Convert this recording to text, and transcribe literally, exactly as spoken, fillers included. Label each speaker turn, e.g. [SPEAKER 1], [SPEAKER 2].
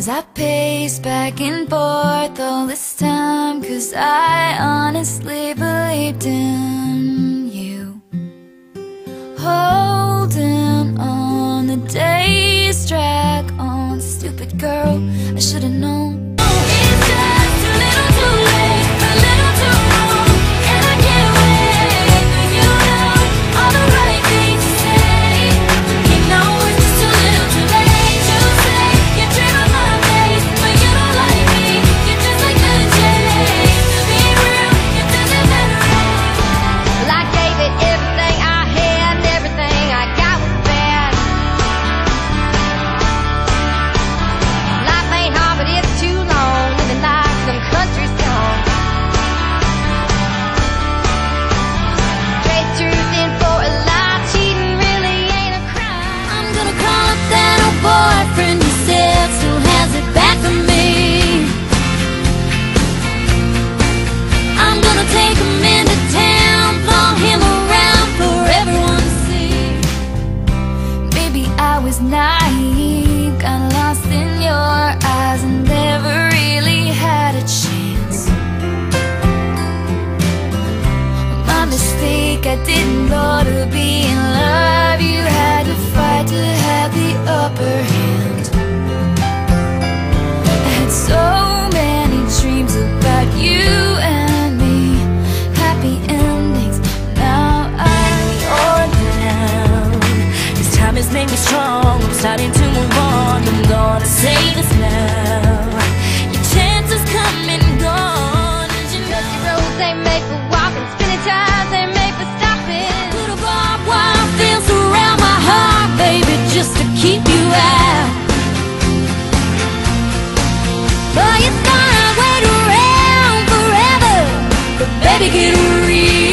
[SPEAKER 1] As I pace back and forth all this time, 'cause I honestly believed in you. Holding on, the days drag on. Stupid girl, I should've known. It's just a little too late, a little too wrong, and I can't wait for you know all the right things to say. You know it's just a little too late to say you dream of my face, but you don't like me. You're just like the chase. Be real, it doesn't matter.
[SPEAKER 2] Well, I gave it everything I had, and everything I got was bad. Life ain't hard, but it's too long, living like some country song. Trade truth in for a lie, cheating really ain't a crime.
[SPEAKER 1] I'm gonna call up that old boyfriend you said still has it back from me. I'm gonna take him into town, follow him around for everyone to see. Baby, I was naive, got lost in your eyes and never really had a chance. My mistake, I didn't know to be in love you had to fight to have the upper hand. I had so many dreams about you and me, happy endings. Now I'm on down. This time has made me strong. I'm starting to move on. I'm gonna say this now. Your chances come and gone. And you know
[SPEAKER 2] Dusty roads ain't made for walking, spinning tires ain't made for stopping.
[SPEAKER 1] little barbed wire fence around my heart, baby, just to keep you out. But you thought I'd wait around forever, but baby, get real.